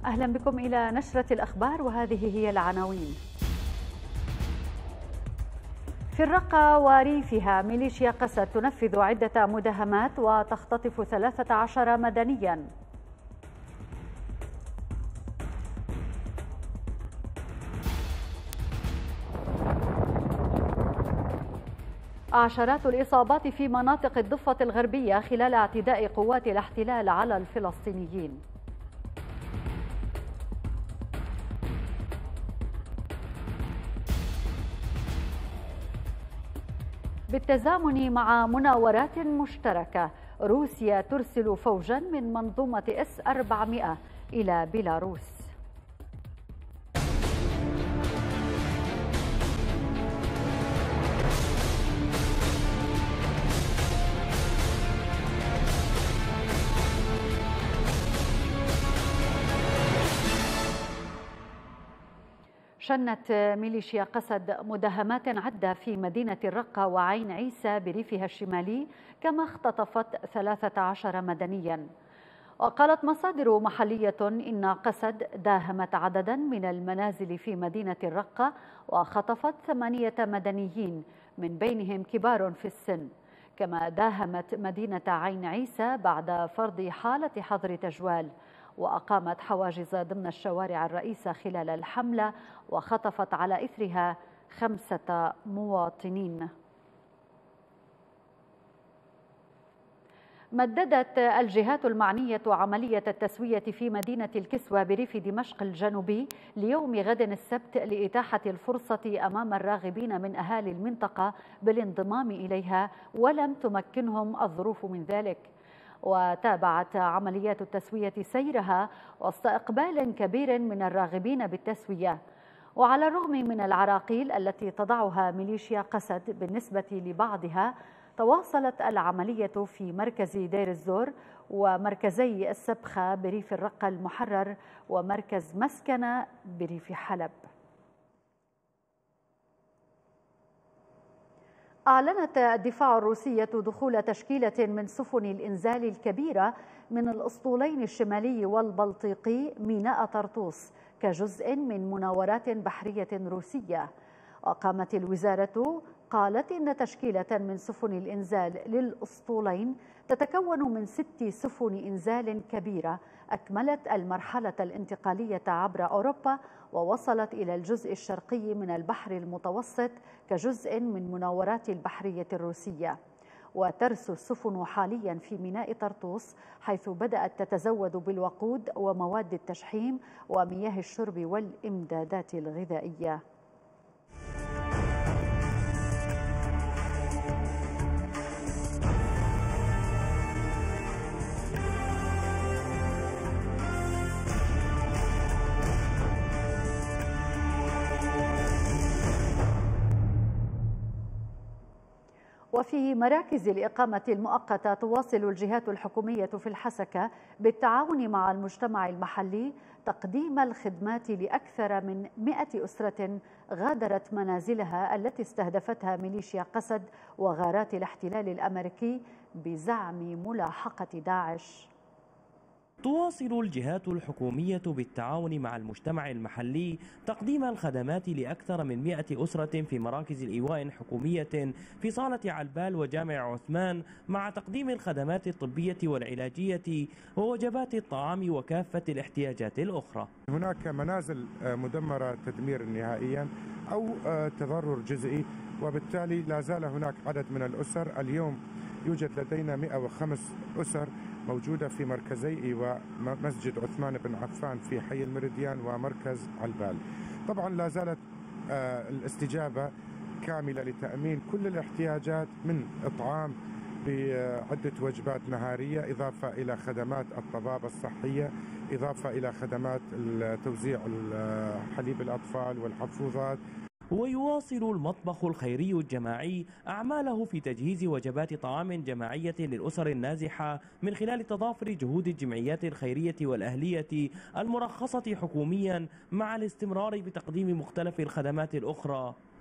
أهلا بكم إلى نشرة الأخبار، وهذه هي العناوين. في الرقة وريفها ميليشيا قسد تنفذ عدة مداهمات وتختطف 13 مدنيا. عشرات الإصابات في مناطق الضفة الغربية خلال اعتداء قوات الاحتلال على الفلسطينيين. بالتزامن مع مناورات مشتركة، روسيا ترسل فوجا من منظومة S-400 إلى بيلاروس. شنت ميليشيا قسد مداهمات عدة في مدينة الرقة وعين عيسى بريفها الشمالي، كما اختطفت 13 مدنيا. وقالت مصادر محلية إن قسد داهمت عددا من المنازل في مدينة الرقة وخطفت 8 مدنيين من بينهم كبار في السن، كما داهمت مدينة عين عيسى بعد فرض حالة حظر تجوال، وأقامت حواجز ضمن الشوارع الرئيسة خلال الحملة، وخطفت على إثرها 5 مواطنين. مددت الجهات المعنية عملية التسوية في مدينة الكسوة بريف دمشق الجنوبي ليوم غد السبت لإتاحة الفرصة أمام الراغبين من أهالي المنطقة بالانضمام إليها، ولم تمكنهم الظروف من ذلك. وتابعت عمليات التسوية سيرها وسط إقبال كبير من الراغبين بالتسوية. وعلى الرغم من العراقيل التي تضعها ميليشيا قسد بالنسبة لبعضها، تواصلت العملية في مركز دير الزور ومركزي السبخة بريف الرقة المحرر ومركز مسكنة بريف حلب. أعلنت الدفاع الروسية دخول تشكيلة من سفن الإنزال الكبيرة من الأسطولين الشمالي والبلطيقي ميناء طرطوس كجزء من مناورات بحرية روسية. وقامت الوزارة قالت إن تشكيلة من سفن الإنزال للأسطولين تتكون من 6 سفن إنزال كبيرة أكملت المرحلة الانتقالية عبر أوروبا ووصلت إلى الجزء الشرقي من البحر المتوسط كجزء من مناورات البحرية الروسية. وترسو السفن حاليا في ميناء طرطوس، حيث بدأت تتزود بالوقود ومواد التشحيم ومياه الشرب والإمدادات الغذائية. وفي مراكز الإقامة المؤقتة تواصل الجهات الحكومية في الحسكة بالتعاون مع المجتمع المحلي تقديم الخدمات لأكثر من 100 أسرة غادرت منازلها التي استهدفتها ميليشيا قسد وغارات الاحتلال الأمريكي بزعم ملاحقة داعش. تواصل الجهات الحكومية بالتعاون مع المجتمع المحلي تقديم الخدمات لأكثر من 100 أسرة في مراكز الإيواء حكومية في صالة علبال وجامع عثمان، مع تقديم الخدمات الطبية والعلاجية ووجبات الطعام وكافة الاحتياجات الأخرى. هناك منازل مدمرة تدمير نهائيا أو تضرر جزئي، وبالتالي لا زال هناك عدد من الأسر. اليوم يوجد لدينا 105 أسر موجودة في مركزي إيواء مسجد عثمان بن عفان في حي المريديان ومركز علبال. طبعا لا زالت الاستجابة كاملة لتأمين كل الاحتياجات من إطعام بعدة وجبات نهارية، إضافة إلى خدمات الطبابة الصحية، إضافة إلى خدمات توزيع حليب الأطفال والحفوظات. ويواصل المطبخ الخيري الجماعي أعماله في تجهيز وجبات طعام جماعية للأسر النازحة من خلال تضافر جهود الجمعيات الخيرية والأهلية المرخصة حكوميا، مع الاستمرار بتقديم مختلف الخدمات الأخرى.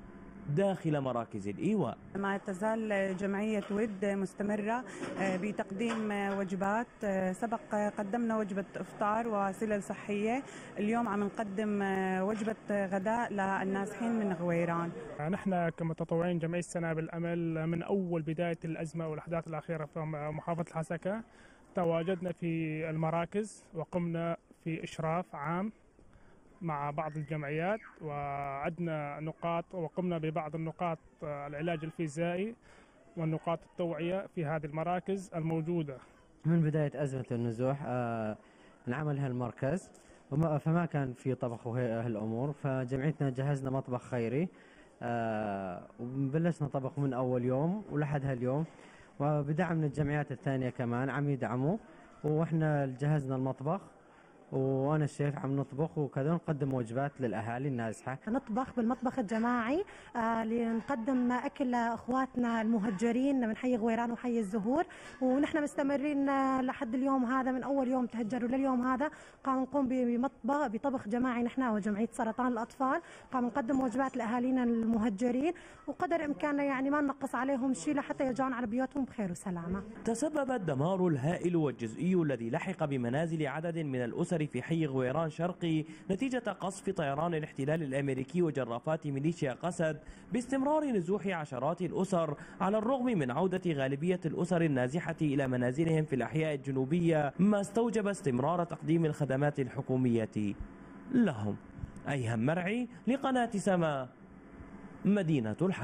داخل مراكز الإيواء. ما تزال جمعية ود مستمرة بتقديم وجبات. سبق قدمنا وجبة إفطار وسلل صحية، اليوم عم نقدم وجبة غداء للنازحين من غويران. نحن كمتطوعين جمعية سنابل الأمل من أول بداية الأزمة والأحداث الأخيرة في محافظة الحسكة تواجدنا في المراكز وقمنا في إشراف عام مع بعض الجمعيات، وعدنا نقاط وقمنا ببعض النقاط العلاج الفيزيائي والنقاط التوعية في هذه المراكز الموجودة. من بداية أزمة النزوح نعمل هالمركز فما كان في طبخ وهالأمور، فجمعيتنا جهزنا مطبخ خيري وبلشنا طبخ من أول يوم ولحد هاليوم، وبدعم من الجمعيات الثانية كمان عم يدعموا، وإحنا جهزنا المطبخ وانا الشيف عم نطبخ وكذا، نقدم وجبات للاهالي النازحه. نطبخ بالمطبخ الجماعي لنقدم اكل لاخواتنا المهجرين من حي غويران وحي الزهور، ونحن مستمرين لحد اليوم هذا. من اول يوم تهجروا لليوم هذا قام نقوم بطبخ جماعي نحن وجمعيه سرطان الاطفال، قام نقدم وجبات لاهالينا المهجرين وقدر امكاننا يعني ما ننقص عليهم شيء لحتى يرجعون على بيوتهم بخير وسلامه. تسبب الدمار الهائل والجزئي الذي لحق بمنازل عدد من الاسر في حي غويران شرقي نتيجة قصف طيران الاحتلال الأمريكي وجرافات ميليشيا قسد باستمرار نزوح عشرات الأسر، على الرغم من عودة غالبية الأسر النازحة إلى منازلهم في الأحياء الجنوبية، ما استوجب استمرار تقديم الخدمات الحكومية لهم. أيهم مرعي لقناة سما، مدينة الحسكة.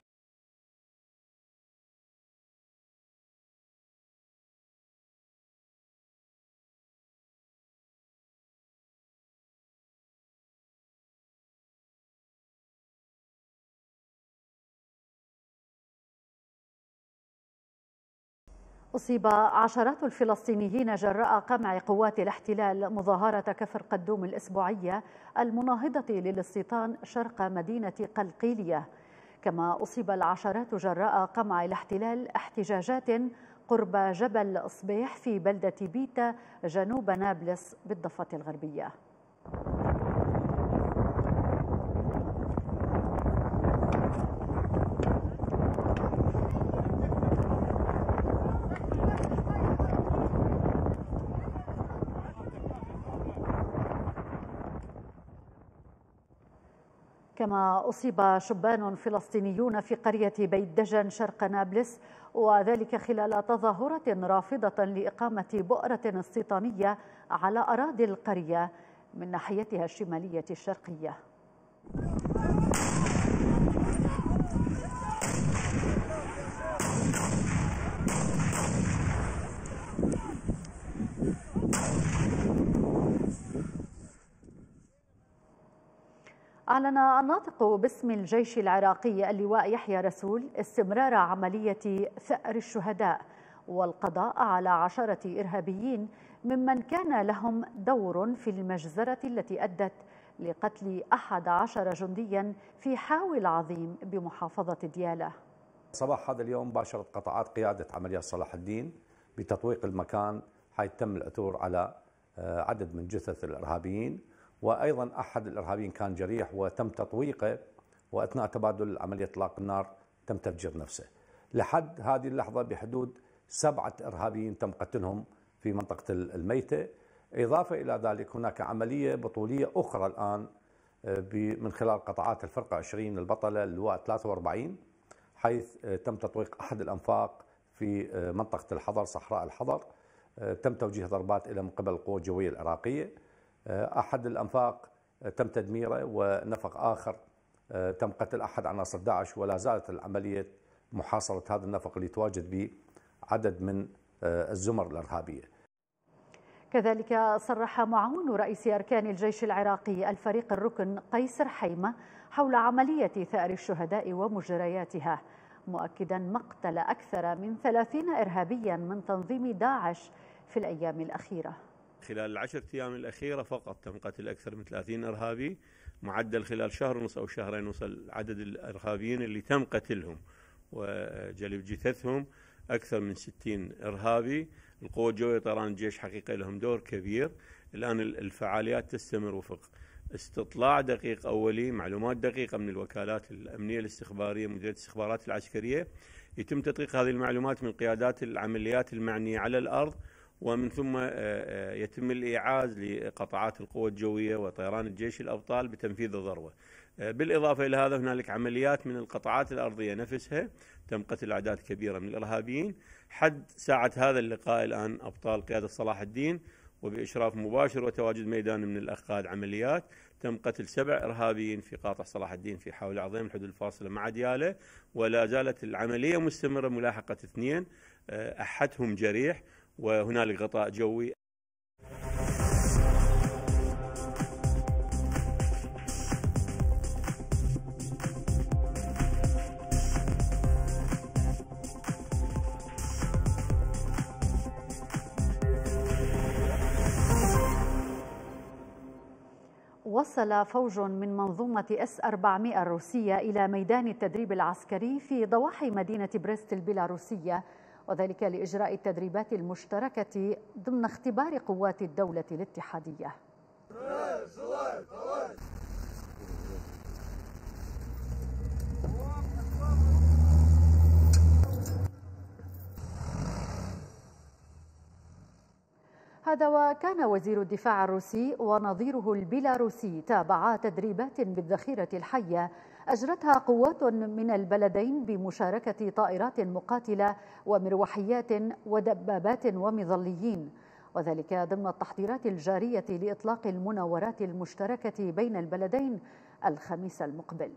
أصيب عشرات الفلسطينيين جراء قمع قوات الاحتلال مظاهرة كفر قدوم الأسبوعية المناهضة للاستيطان شرق مدينة قلقيلية، كما أصيب العشرات جراء قمع الاحتلال احتجاجات قرب جبل صبيح في بلدة بيتا جنوب نابلس بالضفة الغربية. كما أصيب شبان فلسطينيون في قرية بيت دجن شرق نابلس، وذلك خلال تظاهرة رافضة لإقامة بؤرة استيطانية على أراضي القرية من ناحيتها الشمالية الشرقية. أعلن الناطق باسم الجيش العراقي اللواء يحيى رسول استمرار عملية ثأر الشهداء والقضاء على 10 إرهابيين ممن كان لهم دور في المجزرة التي أدت لقتل 11 جنديا في حاوي العظيم بمحافظة ديالى. صباح هذا اليوم باشرت قطاعات قيادة عمليات صلاح الدين بتطويق المكان حيث تم العثور على عدد من جثث الإرهابيين، وأيضا أحد الإرهابيين كان جريح وتم تطويقه، وأثناء تبادل عملية إطلاق النار تم تفجير نفسه. لحد هذه اللحظة بحدود 7 إرهابيين تم قتلهم في منطقة الميتة. إضافة إلى ذلك هناك عملية بطولية أخرى الآن من خلال قطاعات الفرقة 20 البطلة اللواء 43، حيث تم تطويق أحد الأنفاق في منطقة الحضر صحراء الحضر، تم توجيه ضربات إلى من قبل القوى الجوية العراقية. أحد الأنفاق تم تدميره، ونفق آخر تم قتل أحد عناصر داعش، ولا زالت العملية محاصرة هذا النفق اللي تواجد به عدد من الزمر الإرهابية. كذلك صرح معاون رئيس أركان الجيش العراقي الفريق الركن قيصر حيمة حول عملية ثأر الشهداء ومجرياتها، مؤكدا مقتل أكثر من 30 إرهابيا من تنظيم داعش في الأيام الأخيرة. خلال ال10 أيام الأخيرة فقط تم قتل أكثر من 30 إرهابي، معدل خلال شهر ونص أو شهرين وصل عدد الإرهابيين اللي تم قتلهم وجلب جثثهم أكثر من 60 إرهابي. القوى الجوية طيران الجيش حقيقة لهم دور كبير. الآن الفعاليات تستمر وفق استطلاع دقيق أولي، معلومات دقيقة من الوكالات الأمنية الاستخبارية، مديرية الاستخبارات العسكرية، يتم تدقيق هذه المعلومات من قيادات العمليات المعنية على الأرض، ومن ثم يتم الإيعاز لقطاعات القوى الجوية وطيران الجيش الأبطال بتنفيذ الذروة. بالإضافة إلى هذا هنالك عمليات من القطاعات الأرضية نفسها تم قتل أعداد كبيرة من الإرهابيين. حد ساعة هذا اللقاء الآن أبطال قيادة صلاح الدين وبإشراف مباشر وتواجد ميداني من الأخ قائد عمليات تم قتل 7 إرهابيين في قاطع صلاح الدين في حاول عظيم الحدود الفاصلة مع ديالى، ولا زالت العملية مستمرة ملاحقة 2 أحدهم جريح، وهنالك غطاء جوي. وصل فوج من منظومة S-400 الروسية إلى ميدان التدريب العسكري في ضواحي مدينة بريست البيلاروسية، وذلك لإجراء التدريبات المشتركة ضمن اختبار قوات الدولة الاتحادية. هذا وكان وزير الدفاع الروسي ونظيره البيلاروسي تابعا تدريبات بالذخيرة الحية أجرتها قوات من البلدين بمشاركة طائرات مقاتلة ومروحيات ودبابات ومظليين، وذلك ضمن التحضيرات الجارية لإطلاق المناورات المشتركة بين البلدين الخميس المقبل.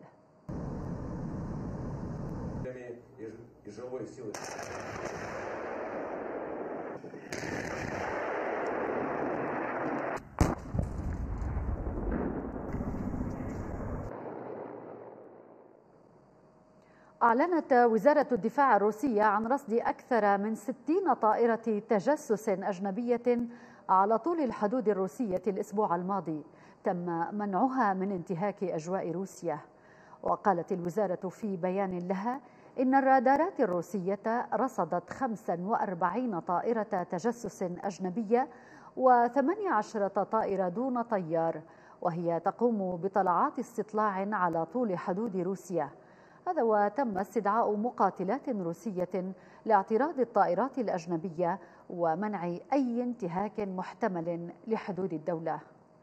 أعلنت وزارة الدفاع الروسية عن رصد أكثر من 60 طائرة تجسس أجنبية على طول الحدود الروسية الأسبوع الماضي تم منعها من انتهاك أجواء روسيا. وقالت الوزارة في بيان لها إن الرادارات الروسية رصدت 45 طائرة تجسس أجنبية و18 طائرة دون طيار، وهي تقوم بطلعات استطلاع على طول حدود روسيا. هذا وتم استدعاء مقاتلات روسية لاعتراض الطائرات الأجنبية ومنع أي انتهاك محتمل لحدود الدولة.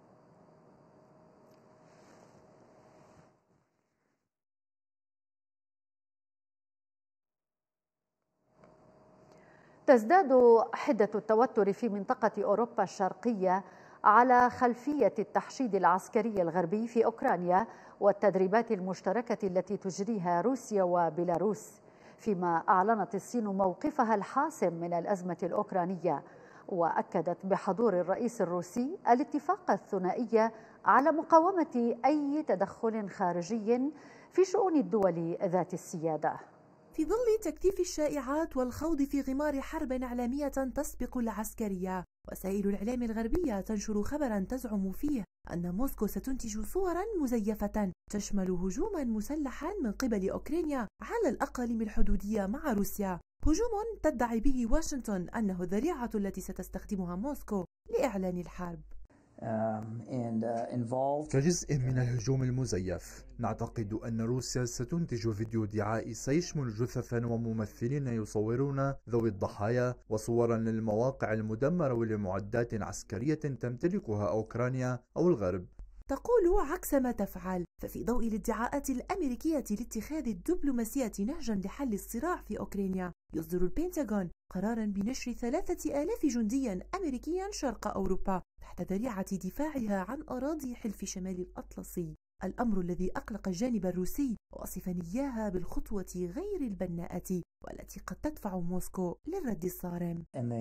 تزداد حدة التوتر في منطقة أوروبا الشرقية على خلفية التحشيد العسكري الغربي في أوكرانيا والتدريبات المشتركة التي تجريها روسيا وبيلاروس، فيما أعلنت الصين موقفها الحاسم من الأزمة الأوكرانية، وأكدت بحضور الرئيس الروسي الاتفاق الثنائي على مقاومة أي تدخل خارجي في شؤون الدول ذات السيادة. في ظل تكثيف الشائعات والخوض في غمار حرب إعلامية تسبق العسكرية، وسائل الإعلام الغربية تنشر خبرا تزعم فيه أن موسكو ستنتج صورا مزيفة تشمل هجوما مسلحا من قبل أوكرانيا على الأقل من الحدودية مع روسيا، هجوم تدعي به واشنطن أنه الذريعة التي ستستخدمها موسكو لإعلان الحرب. كجزء من الهجوم المزيف، نعتقد أن روسيا ستنتج فيديو دعائي سيشمل جثثا وممثلين يصورون ذوي الضحايا وصورا للمواقع المدمرة ولمعدات عسكرية تمتلكها أوكرانيا أو الغرب. تقول عكس ما تفعل، ففي ضوء الادعاءات الأمريكية لاتخاذ الدبلوماسية نهجا لحل الصراع في أوكرانيا، يصدر البنتاغون قرارا بنشر 3000 جنديا أمريكيا شرق أوروبا تحت ذريعة دفاعها عن أراضي حلف شمال الأطلسي، الأمر الذي أقلق الجانب الروسي واصفا إياها بالخطوة غير البناءة والتي قد تدفع موسكو للرد الصارم.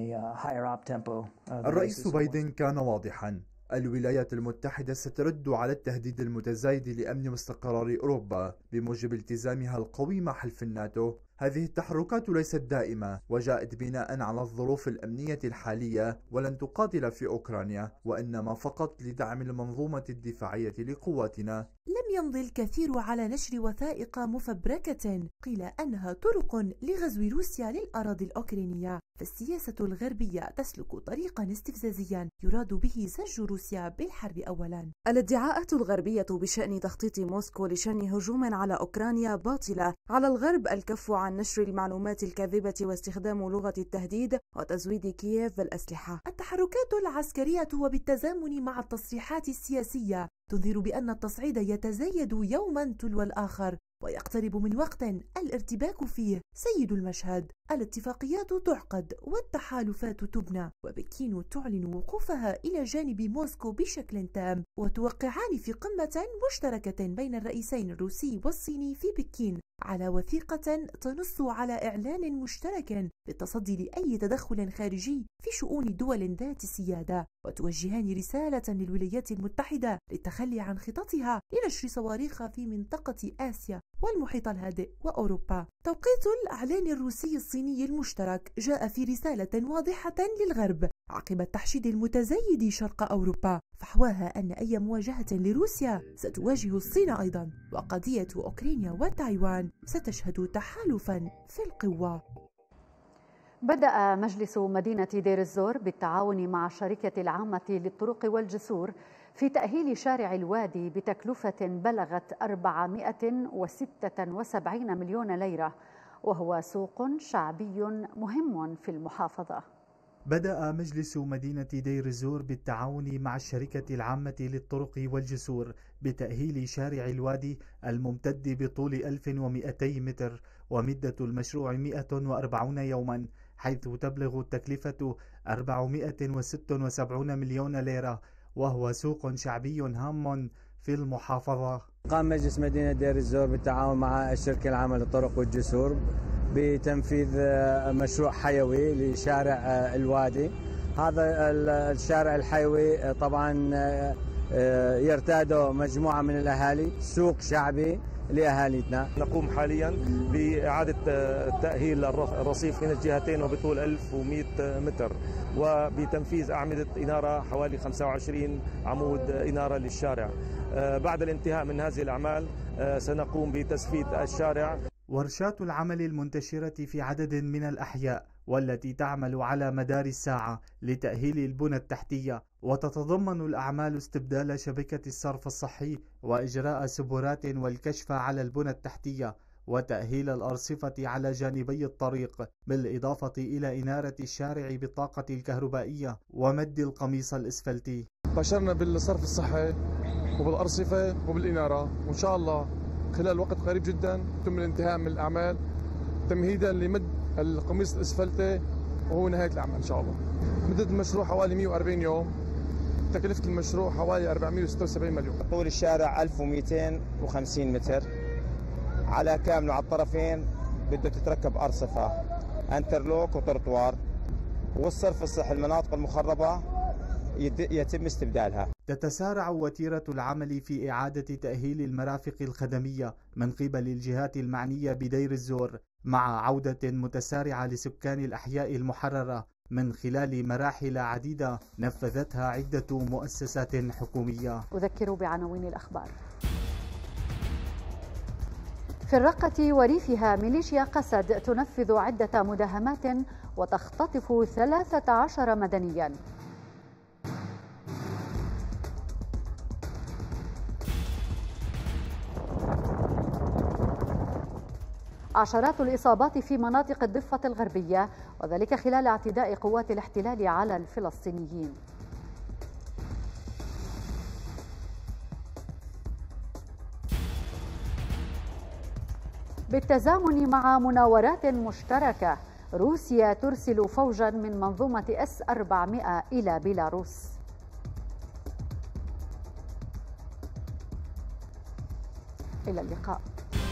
الرئيس بايدن كان واضحا: الولايات المتحدة سترد على التهديد المتزايد لأمن واستقرار أوروبا بموجب التزامها القوي مع حلف الناتو هذه التحركات ليست دائمة وجاءت بناء على الظروف الأمنية الحالية، ولن تقاتل في أوكرانيا وإنما فقط لدعم المنظومة الدفاعية لقواتنا. لم يمضي الكثير على نشر وثائق مفبركة قيل أنها طرق لغزو روسيا للأراضي الأوكرانية، فالسياسة الغربية تسلك طريقا استفزازيا يراد به زج روسيا بالحرب أولا. الادعاءات الغربية بشأن تخطيط موسكو لشن هجوم على أوكرانيا باطلة. على الغرب الكف عن نشر المعلومات الكاذبة واستخدام لغة التهديد وتزويد كييف بالأسلحة. التحركات العسكرية وبالتزامن مع التصريحات السياسية تنذر بأن التصعيد يتزايد يوما تلو الآخر ويقترب من وقت الارتباك فيه سيد المشهد. الاتفاقيات تعقد والتحالفات تبنى، وبكين تعلن وقوفها إلى جانب موسكو بشكل تام، وتوقعان في قمة مشتركة بين الرئيسين الروسي والصيني في بكين على وثيقة تنص على إعلان مشترك بالتصدي لأي تدخل خارجي في شؤون دول ذات السيادة، وتوجهان رسالة للولايات المتحدة للتخلي عن خططها لنشر صواريخ في منطقة آسيا والمحيط الهادئ وأوروبا. توقيت الإعلان الروسي الصيني المشترك جاء في رسالة واضحة للغرب عقب التحشيد المتزايد شرق أوروبا، فحواها أن أي مواجهة لروسيا ستواجه الصين أيضا، وقضية أوكرانيا وتايوان ستشهد تحالفا في القوة. بدأ مجلس مدينة دير الزور بالتعاون مع الشركة العامة للطرق والجسور في تأهيل شارع الوادي بتكلفة بلغت 476 مليون ليرة، وهو سوق شعبي مهم في المحافظة. بدأ مجلس مدينة دير الزور بالتعاون مع الشركة العامة للطرق والجسور بتأهيل شارع الوادي الممتد بطول 1200 متر ومدة المشروع 140 يوما، حيث تبلغ التكلفة 476 مليون ليرة، وهو سوق شعبي هام في المحافظة. قام مجلس مدينة دير الزور بالتعاون مع الشركة العامة للطرق والجسور بتنفيذ مشروع حيوي لشارع الوادي. هذا الشارع الحيوي طبعا يرتاده مجموعة من الأهالي، سوق شعبي لأهالينا. نقوم حاليا بإعادة تأهيل الرصيف من الجهتين وبطول 1100 متر، وبتنفيذ أعمدة إنارة حوالي 25 عمود إنارة للشارع. بعد الانتهاء من هذه الأعمال سنقوم بتسفيد الشارع. ورشات العمل المنتشرة في عدد من الأحياء والتي تعمل على مدار الساعة لتأهيل البنى التحتية، وتتضمن الأعمال استبدال شبكة الصرف الصحي وإجراء سبورات والكشف على البنى التحتية وتأهيل الأرصفة على جانبي الطريق، بالإضافة إلى إنارة الشارع بالطاقة الكهربائية ومد القميص الإسفلتي. بشرنا بالصرف الصحي وبالأرصفة وبالإنارة، وإن شاء الله خلال وقت قريب جدا يتم الانتهاء من الأعمال تمهيدا لمد القميص الإسفلتي وهو نهاية الأعمال إن شاء الله. مدة المشروع حوالي 140 يوم، تكلفة المشروع حوالي 476 مليون. طول الشارع 1250 متر على كامله، على الطرفين بده تتركب أرصفة انترلوك وترطوار، والصرف الصحي المناطق المخربة يتم استبدالها. تتسارع وتيرة العمل في إعادة تأهيل المرافق الخدمية من قبل الجهات المعنية بدير الزور، مع عودة متسارعة لسكان الأحياء المحررة من خلال مراحل عديدة نفذتها عدة مؤسسات حكومية. أذكر بعناوين الأخبار. في الرقة وريفها ميليشيا قسد تنفذ عدة مداهمات وتختطف 13 مدنيا. عشرات الإصابات في مناطق الضفة الغربية، وذلك خلال اعتداء قوات الاحتلال على الفلسطينيين. بالتزامن مع مناورات مشتركة، روسيا ترسل فوجا من منظومة S-400 إلى بيلاروس. إلى اللقاء.